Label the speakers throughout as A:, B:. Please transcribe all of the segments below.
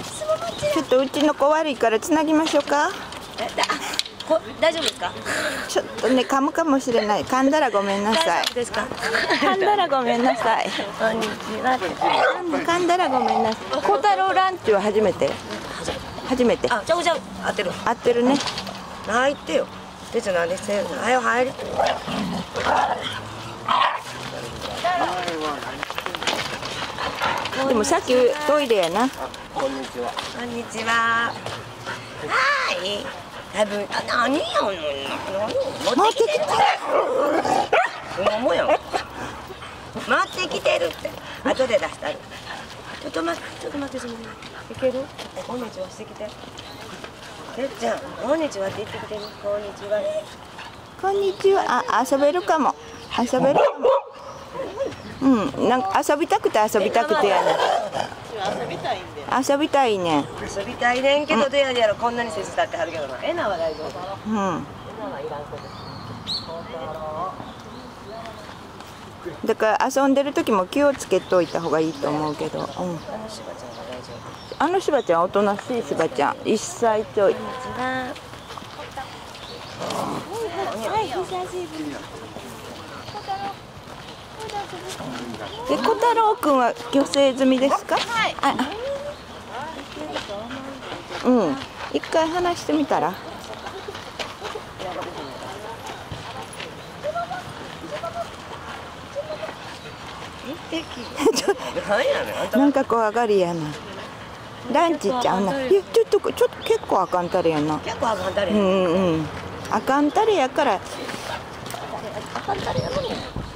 A: ちょっとうちの子悪いからつなぎましょうか。
B: 大丈夫ですか？
A: ちょっとね、噛むかもしれない。噛んだらごめんなさい。
B: 大丈夫ですか？
A: 噛んだらごめんなさい。
B: こんにちは。
A: 噛んだらごめんなさい。小太郎ランチは初めて。初めて。
B: あ、ちゃう合ってる。
A: 合ってるね。
B: 入ってよ。別に何でせんの。はよ入り。
A: でもさっきトイレやな。
B: こんにちは。こんにちは。はい。多分何やの。持ってきてる。もやん。持ってきてるって。後で出したる。ちょっと待ってその。いける？こんにちはしてきて。てっちゃん、こんにちはって言ってきてる。こんにちは。
A: こんにちは。あ、遊べるかも。遊べるかも。うん、なんか遊びたくてやね。
B: 遊びたいんで。
A: 遊びたいね。
B: 遊びたいねんけどどうやろこんなに手伝ってはるけどな。エナは大丈夫。
A: うん。
B: エナはいらんこと。
A: だから遊んでる時も気をつけといた方がいいと思うけど。うん。
B: あのしばちゃんは大丈夫。
A: あのしばちゃんおとなしいしばちゃん。1歳ちょい。
B: こんにちは。はい、久しぶり。
A: で、小太郎くんは漁生済みですか？
B: はい。
A: うん。一回話してみたら。なんか怖がりやな。ランチちゃうな。いや、ちょっと結構あかんたれやな。
B: 結構あかんたれ。
A: うんうん。あかんたれやから。
B: あかんたれやのに。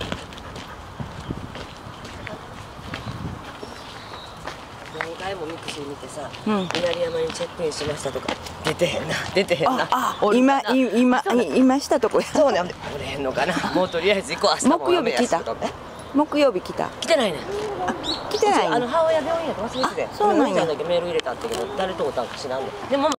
B: 何回もミクシー見てさ、稲荷山にチェックインしましたとか出てへんな。
A: 今したとこや。
B: そうね。おれへんのかな。もうとりあえず行こう。明日も
A: 木曜日来た。木曜日来た。
B: 来てないね。
A: 来てないね。
B: 母親病院やと忘れてて。
A: そうなんや。
B: だけメール入れたんだけど誰とおったんか知らんね。でも